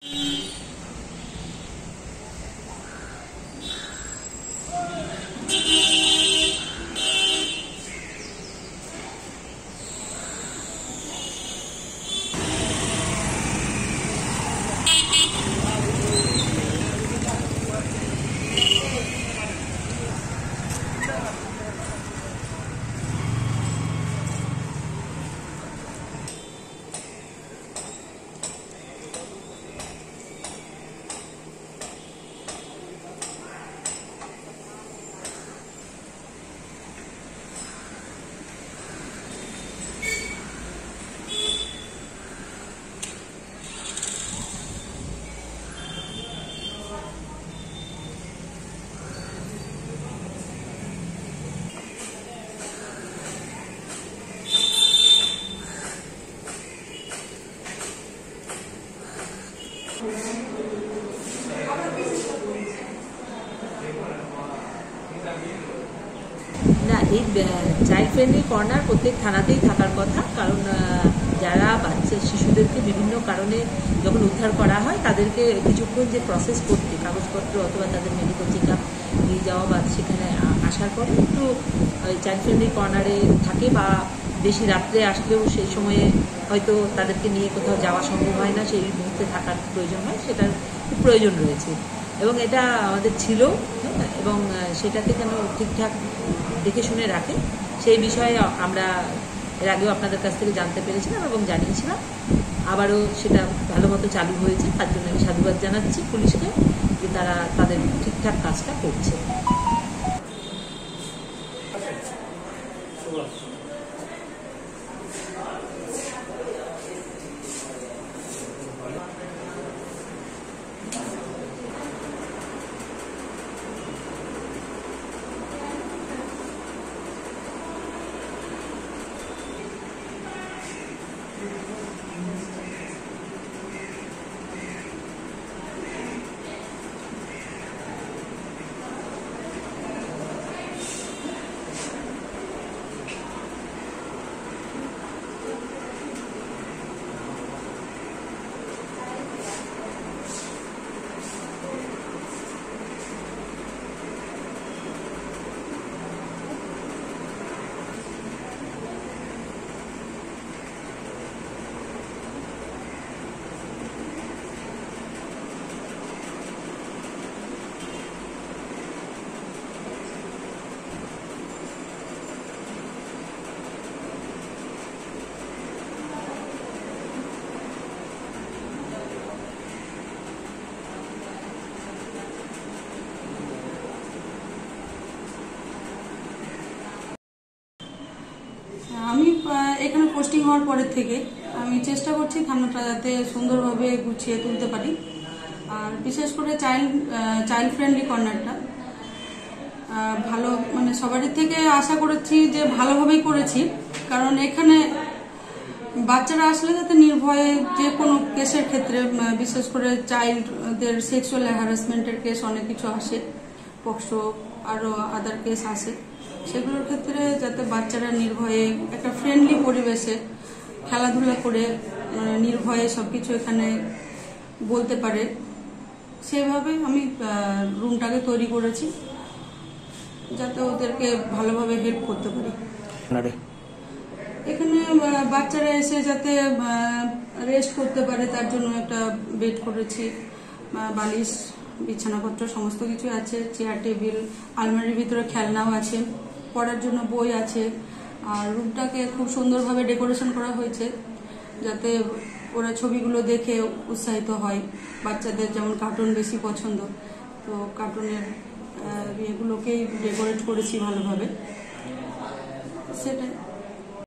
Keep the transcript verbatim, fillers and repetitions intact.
না, এই child friendly corner প্রত্যেক থানাতেই থাকার কথা, কারণ যারা বাচ্চা শিশুদেরকে বিভিন্ন কারণে যখন উদ্ধার করা হয় তাদেরকে কিছুক্ষণ যে প্রসেস করতে কাগজপত্র অথবা তাদের মেডিকেল চেক আপ নিয়ে যাওয়া বা সেখানে আসার পরে একটু চাইল্ড ফ্রেন্ডলি কর্নারে থাকে, বা বেশি রাত্রে আসলেও সেই সময়ে হয়তো তাদেরকে নিয়ে কোথাও যাওয়া সম্ভব হয় না, সেই মুহূর্তে থাকার প্রয়োজন হয়, সেটার খুব প্রয়োজন রয়েছে এবং এটা আমাদের ছিল এবং সেটাকে যেন ঠিকঠাক দেখে শুনে রাখে সেই বিষয়ে আমরা এর আগেও আপনাদের কাছ থেকে জানতে পেরেছিলাম এবং জানিয়েছিলাম। আবারও সেটা ভালো মতো চালু হয়েছে, তার জন্য আমি সাধুবাদ জানাচ্ছি পুলিশকে যে তারা তাদের ঠিকঠাক কাজটা করছে। আমি এখানে পোস্টিং হওয়ার পরের থেকে আমি চেষ্টা করছি থানাটা যাতে সুন্দরভাবে গুছিয়ে তুলতে পারি, আর বিশেষ করে চাইল্ড চাইল্ড ফ্রেন্ডলি কর্নারটা ভালো মানে সবারই থেকে আশা করেছি যে ভালোভাবেই করেছি, কারণ এখানে বাচ্চারা আসলে যাতে নির্ভয়ে যে কোনো কেসের ক্ষেত্রে, বিশেষ করে চাইল্ডদের সেক্সুয়াল হ্যারাসমেন্টের কেস অনেক কিছু আসে, পক্সো আরও আদার কেস আসে, সেগুলোর ক্ষেত্রে যাতে বাচ্চারা নির্ভয়ে একটা ফ্রেন্ডলি পরিবেশে খেলাধুলা করে মানে নির্ভয়ে সবকিছু এখানে বলতে পারে, সেভাবে আমি রুমটাকে তৈরি করেছি যাতে ওদেরকে ভালোভাবে হেল্প করতে পারি। এখানে বাচ্চারা এসে যাতে রেস্ট করতে পারে তার জন্য একটা বেড করেছি, বালিশ বিছানাপত্র সমস্ত কিছু আছে, চেয়ার টেবিল, আলমারির ভিতরে খেলনাও আছে, পড়ার জন্য বই আছে, আর রুমটাকে খুব সুন্দরভাবে ডেকোরেশন করা হয়েছে যাতে ওরা ছবিগুলো দেখে উৎসাহিত হয়। বাচ্চাদের যেমন কার্টুন বেশি পছন্দ, তো কার্টুনের এগুলোকেই ডেকোরেট করেছি ভালোভাবে, সেটাই।